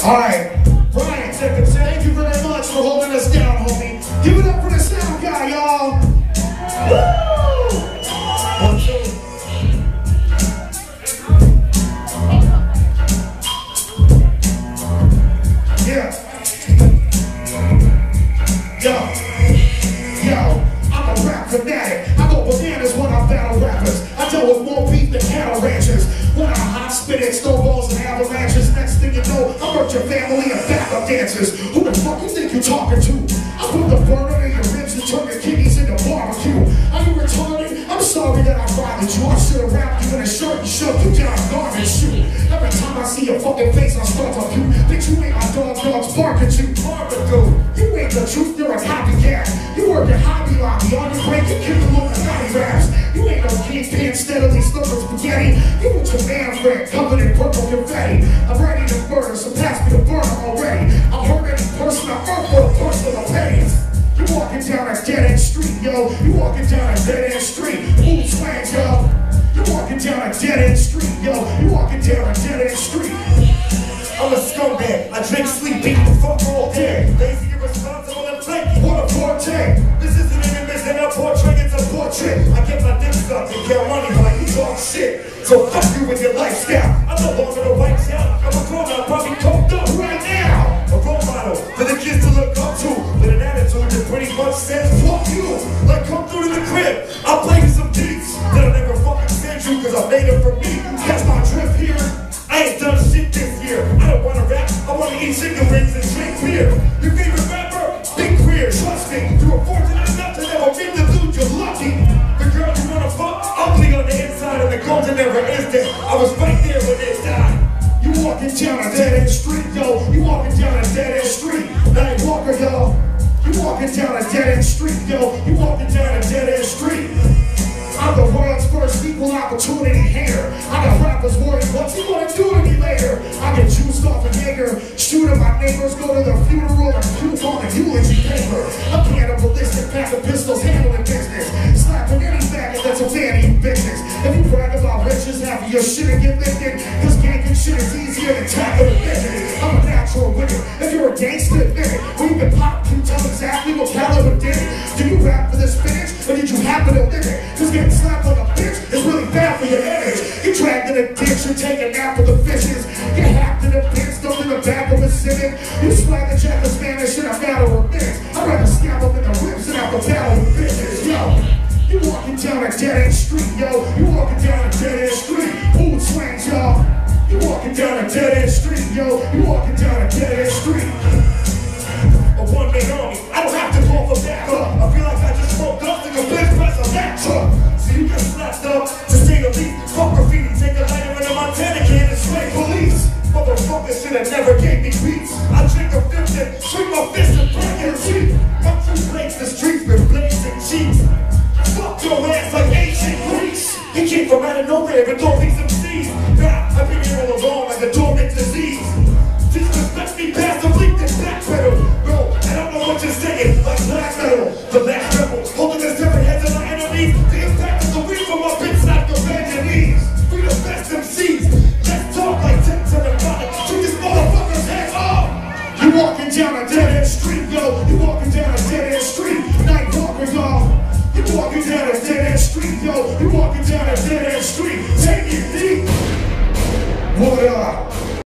Alright, Brian, thank you very much for holding us down, homie. Give it up for the sound guy, y'all. Woo! 1, 2. Yeah. Yo, I'm a rap fanatic. I go bananas when I battle rappers. I deal with more beef than cattle ranchers. When I hot spit it, snowballs and avalanches. Next thing you know, I hurt your family and backup dancers. Who the fuck you think you're talking to? I put the burner in your ribs and turn your kidneys into barbecue. Are you retarded? I'm sorry that I bothered you. I should have wrapped you in a shirt and shoved you down a garbage chute. Every time I see your fucking face, I start to puke. Bitch, you ain't my dogs bark at you. You ain't the truth, you're a copycat. You work at Hobby Lobby, on your break, you kick the Illuminati raps. You ain't no kingpin, steadily slurping spaghetti. You with your man friend, covered in purple confetti. I'm ready to murder, so pass me the burner already. I'll hurt any person I hurt for the personal pains. You walking down a dead-end street, yo. You walking down a dead-end street. Mood Swangz, yo. You walking down a dead-end street, yo. You walking down a dead-end street. I'm a scumbag. I drink, sleep, beat the fuck all day. Lazy, irresponsible, and flaky. What a forte. This isn't an image and a portrait, it's a portrait. I get my dick sucked and get money while you talk shit. So fuck you with your lifestyle. I'm no longer a white child. I'm a grown up, probably coked up right now. A role model for the kids to look up to. With an attitude that pretty much says, fuck you. Like, come through to the crib. I'll play you some beats that'll never fucking send you, cause I made them for me. Catch my drift here. I ain't done shit this year. I don't wanna rap, I wanna eat chicken wings and drink beer. Your favorite rapper? Big queer, trust me. You were fortunate enough to never meet the dude, you're lucky. The girl you wanna fuck, ugly on the inside, and the golden never is there. I was right there when it died. You walking down a dead-end street, yo. You walking down a dead-end street. Nightwalker, yo. You walking down a dead-end street, yo. You walking down a dead-end street. I'm the world's first equal opportunity hater. I got rappers worried, what's he gonna do to me later? I get juiced off a Jaeger, shoot at my neighbors, go to the funeral and puke on the eulogy paper. I'm cannibalistic, pack of pistols, handling business. Slapping any faggot that's a fan of you bitches. If you brag about riches, half of your shit and get lifted, cause ganking shit is easier than tackling bitches. I'm a natural winner. If you're a gangster, admit it. When you can pop, can you tell exactly what caliber did it? Do you rap for the spinach, or did you happen to live it? Cause getting slapped like a bitch is really bad for your image. Get dragged in a ditch and take a nap with the fishes. Get hacked in a pit, stuffed in the back of a Civic. You swag the jack of Spanish in a matter of minutes. I'd rather stab up in the ribs than have to battle with bitches, yo. You walking down a dead-end street, yo. You walking down a dead-end street. Mood Swangz, yo. You walking down a dead-end street, yo. You walking down